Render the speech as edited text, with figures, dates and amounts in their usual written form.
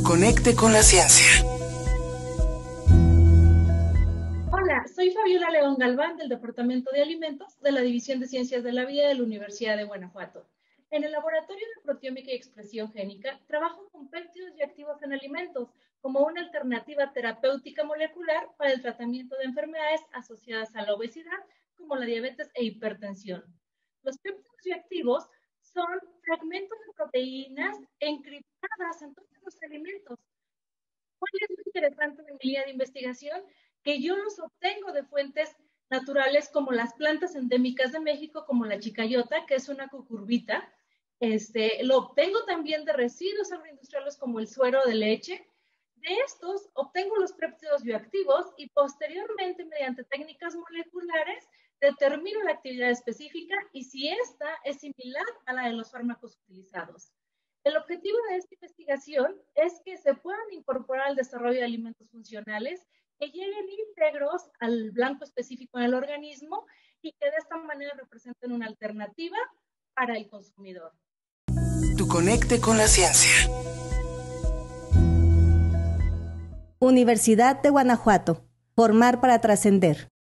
Conecte con la ciencia. Hola, soy Fabiola León Galván del Departamento de Alimentos de la División de Ciencias de la Vida de la Universidad de Guanajuato. En el Laboratorio de Proteómica y Expresión Génica trabajo con péptidos y activos en alimentos como una alternativa terapéutica molecular para el tratamiento de enfermedades asociadas a la obesidad, como la diabetes e hipertensión. Los péptidos y activos son fragmentos de proteínas encriptadas en todos los alimentos. ¿Cuál es lo interesante de mi línea de investigación? Que yo los obtengo de fuentes naturales como las plantas endémicas de México, como la chicayota, que es una cucurbita. Lo obtengo también de residuos agroindustriales como el suero de leche. De estos obtengo los péptidos bioactivos y posteriormente, mediante técnicas moleculares, determino la actividad específica y si esta es similar a la de los fármacos utilizados. El objetivo de esta investigación es que se puedan incorporar al desarrollo de alimentos funcionales que lleguen íntegros al blanco específico en el organismo y que de esta manera representen una alternativa para el consumidor. Tu conecte con la ciencia. Universidad de Guanajuato. Formar para trascender.